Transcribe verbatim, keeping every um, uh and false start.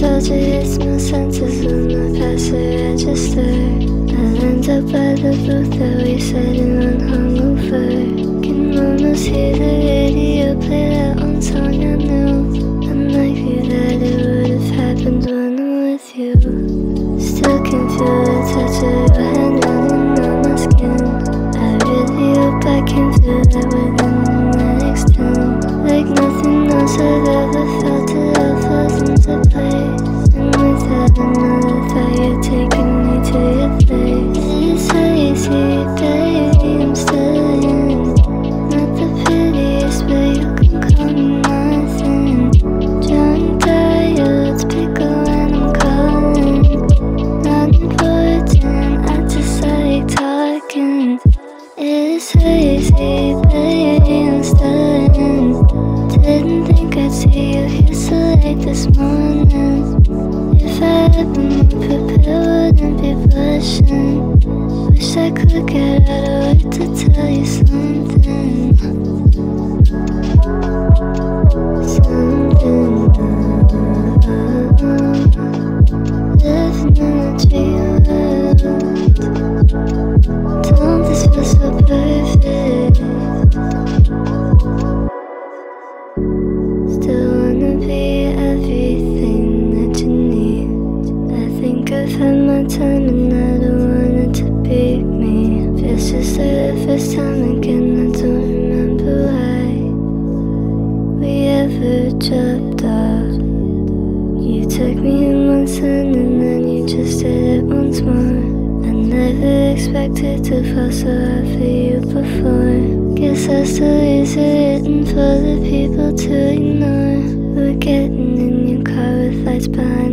nostalgia hits my senses when I pass the register. I land up by the booth that we sat in one hungover. Can almost hear the radio play that one song I knew. Unlikely that it would have happened when I'm with you. Still can feel the touch of your hand running on my skin. I really hope I can feel that within the next ten. Like nothing else I've ever felt, it all falls into place. And without another thought, you're taking me to your place. It's hazy, baby, I'm still in. Not the prettiest, but you can call me nothing. Drunk dials, pickle when I'm calling. Not important, I just like talking. It's hazy, baby, I'm still in. Didn't think I'd see you here so late this morning. If I had been more prepared, wouldn't be blushing. Wish I could get out of work to tell you something. Something. Living in a dream world. Don't this feel so perfect? Still wanna be everything that you need. I think I've had my time and I don't want it to be me. Feels just like the first time again, I don't remember why we ever dropped off. You took me in one sun and then you just did it once more. I never expected to fall so hard for you before. Guess I still use it written for the people to ignore. We're getting in your car with lights behind